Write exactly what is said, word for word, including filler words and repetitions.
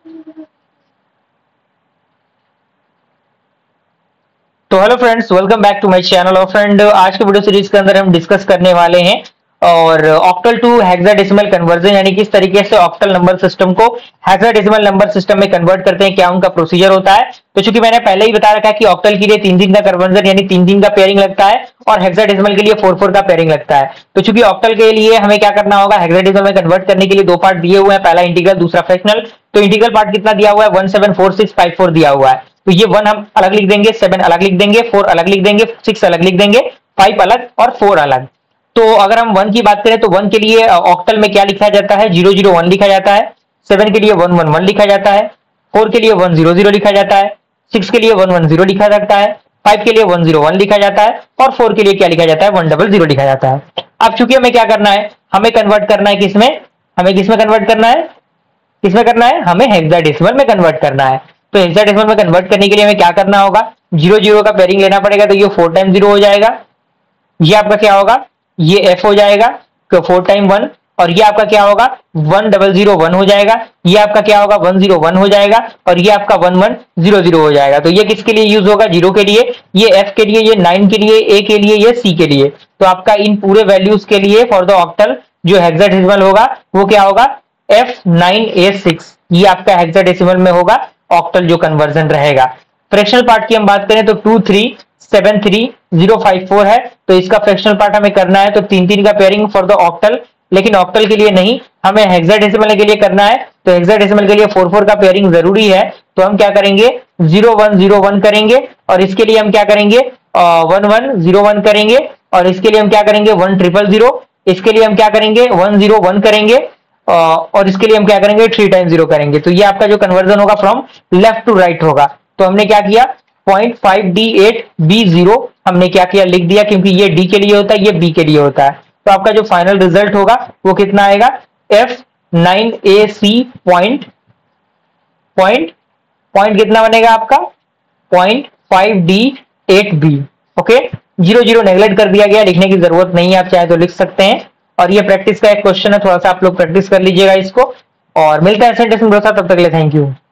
तो hello friends, welcome back to my channel. और friend, आज के वीडियो सीरीज के अंदर हम डिस्कस करने वाले हैं और ऑक्टल टू हेक्साडेसिमल कन्वर्जन, यानी किस तरीके से ऑक्टल नंबर सिस्टम को हेक्साडेसिमल नंबर सिस्टम में कन्वर्ट करते हैं, क्या उनका प्रोसीजर होता है। तो चूंकि मैंने पहले ही बता रखा है कि ऑक्टल के लिए तीन तीन का कन्वर्जन यानी तीन तीन का पेयरिंग लगता है और हेक्साडेसिमल के लिए फोर फोर का पेयरिंग लगता है। तो चूंकि ऑक्टल के लिए हमें क्या करना होगा, हेक्साडेसिमल में कन्वर्ट करने के लिए दो पार्ट दिए हुए हैं, पहला इंटीग्रल दूसरा फ्रैक्शनल। तो इंटीग्रल पार्ट कितना दिया हुआ है, one seven four six five four दिया हुआ है। तो ये वन हम अलग लिख देंगे, सेवन अलग लिख देंगे, फोर अलग लिख देंगे, सिक्स अलग लिख देंगे, फाइव अलग और फोर अलग। तो अगर हम वन की बात करें तो वन के लिए ऑक्टल में क्या लिखा जाता है, जीरो जीरो वन लिखा जाता है। सेवन के लिए वन वन वन लिखा जाता है। फोर के लिए वन जीरो जीरो लिखा जाता है। सिक्स के लिए वन वन जीरो लिखा जाता है। फाइव के लिए वन जीरो वन लिखा जाता है और फोर के लिए क्या लिखा जाता है, वन डबल जीरो लिखा जाता है। अब चूंकि हमें क्या करना है, हमें कन्वर्ट करना है किसमें, हमें किसमें कन्वर्ट करना है, किसमें करना है, हमें हेक्साडेसिमल में कन्वर्ट करना है। तो हेक्साडेसिमल में कन्वर्ट करने के लिए हमें क्या करना होगा, जीरो जीरो का पेयरिंग लेना पड़ेगा। तो ये फोर टाइम जीरो हो जाएगा, ये आपका क्या होगा, ये एफ हो जाएगा, तो फोर टाइम वन। और ये आपका क्या होगा, वन डबल जीरो वन हो जाएगा। ये आपका क्या होगा, वन जीरो वन हो जाएगा और ये आपका वन वन जीरो जीरो हो जाएगा। तो ये किसके लिए यूज होगा, जीरो के लिए, ये एफ के लिए, ये नाइन के लिए, ए के लिए, ये सी के लिए। तो आपका इन पूरे वैल्यूज के लिए फॉर द ऑक्टल जो हेक्साडेसिमल होगा वो क्या होगा, एफ नाइन ए सिक्स। ये आपका हेक्साडेसिमल में होगा ऑक्टल जो कन्वर्जन रहेगा। फ्रैक्शनल पार्ट की हम बात करें तो two three seven three zero five four है। तो इसका फ्रैक्शनल पार्ट हमें करना है तो तीन तीन का पेयरिंग फॉर द ऑक्टल, लेकिन ऑक्टल के लिए नहीं, हमें हेक्साडेसिमल के लिए करना है। तो हेक्साडेसिमल के लिए फोर फोर का पेयरिंग जरूरी है। तो हम क्या करेंगे, जीरो वन जीरो वन करेंगे और इसके लिए हम क्या करेंगे, वन वन जीरो वन करेंगे और इसके लिए हम क्या करेंगे, वन ट्रिपल जीरो। इसके लिए हम क्या करेंगे, वन जीरो वन करेंगे और इसके लिए हम क्या करेंगे, थ्री टाइम जीरो करेंगे। तो ये आपका जो कन्वर्जन होगा फ्रॉम लेफ्ट टू राइट होगा। तो हमने क्या किया, point five D eight B zero हमने क्या किया, लिख दिया, क्योंकि ये डी के लिए होता है, ये बी के लिए होता है। तो आपका जो फाइनल रिजल्ट होगा वो कितना आएगा, F nine A C point point point कितना बनेगा आपका, point five D eight B. Okay, zero zero neglect कर दिया गया, लिखने की जरूरत नहीं है, आप चाहे तो लिख सकते हैं। और ये प्रैक्टिस का एक क्वेश्चन है, थोड़ा सा आप लोग प्रैक्टिस कर लीजिएगा इसको। और मिलता है सेंटेंस में, तब तक के लिए थैंक यू।